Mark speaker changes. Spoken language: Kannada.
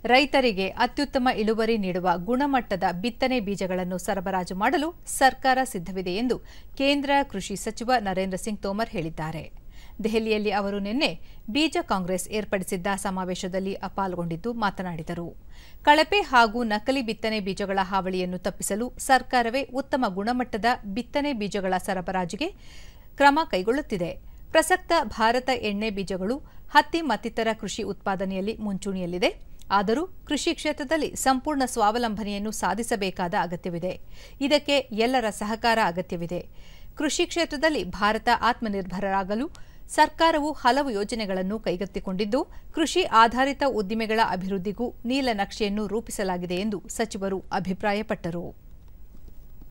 Speaker 1: ರೈತರಿಗೆ ಅತ್ಯುತ್ತಮ ಇಳುವರಿ ನೀಡುವ ಗುಣಮಟ್ಟದ ಬಿತ್ತನೆ ಬೀಜಗಳನ್ನು ಸರಬರಾಜು ಮಾಡಲು ಸರ್ಕಾರ ಸಿದ್ಧವಿದೆ ಎಂದು ಕೇಂದ್ರ ಕೃಷಿ ಸಚಿವ ನರೇಂದ್ರ ಸಿಂಗ್ ತೋಮರ್ ಹೇಳಿದ್ದಾರೆ. ದೆಹಲಿಯಲ್ಲಿ ಅವರು ನಿನ್ನೆ ಬೀಜ ಕಾಂಗ್ರೆಸ್ ಏರ್ಪಡಿಸಿದ್ದ ಸಮಾವೇಶದಲ್ಲಿ ಪಾಲ್ಗೊಂಡಿದ್ದು ಮಾತನಾಡಿದರು. ಕಳಪೆ ಹಾಗೂ ನಕಲಿ ಬಿತ್ತನೆ ಬೀಜಗಳ ಹಾವಳಿಯನ್ನು ತಪ್ಪಿಸಲು ಸರ್ಕಾರವೇ ಉತ್ತಮ ಗುಣಮಟ್ಟದ ಬಿತ್ತನೆ ಬೀಜಗಳ ಸರಬರಾಜಿಗೆ ಕ್ರಮ ಕೈಗೊಳ್ಳುತ್ತಿದೆ. ಪ್ರಸಕ್ತ ಭಾರತ ಎಣ್ಣೆ ಬೀಜಗಳು, ಹತ್ತಿ ಮತ್ತಿತರ ಕೃಷಿ ಉತ್ಪಾದನೆಯಲ್ಲಿ ಮುಂಚೂಣಿಯಲ್ಲಿದೆ. ಆದರೂ ಕೃಷಿ ಕ್ಷೇತ್ರದಲ್ಲಿ ಸಂಪೂರ್ಣ ಸ್ವಾವಲಂಬನೆಯನ್ನು ಸಾಧಿಸಬೇಕಾದ ಅಗತ್ಯವಿದೆ. ಇದಕ್ಕೆ ಎಲ್ಲರ ಸಹಕಾರ ಅಗತ್ಯವಿದೆ. ಕೃಷಿ ಕ್ಷೇತ್ರದಲ್ಲಿ ಭಾರತ ಆತ್ಮನಿರ್ಭರರಾಗಲು ಸರ್ಕಾರವು ಹಲವು ಯೋಜನೆಗಳನ್ನು ಕೈಗೆತ್ತಿಕೊಂಡಿದ್ದು, ಕೃಷಿ ಆಧಾರಿತ ಉದ್ದಿಮೆಗಳ ಅಭಿವೃದ್ಧಿಗೂ ನೀಲನಕ್ಷೆಯನ್ನು ರೂಪಿಸಲಾಗಿದೆ ಎಂದು ಸಚಿವರು ಅಭಿಪ್ರಾಯಪಟ್ಟರು.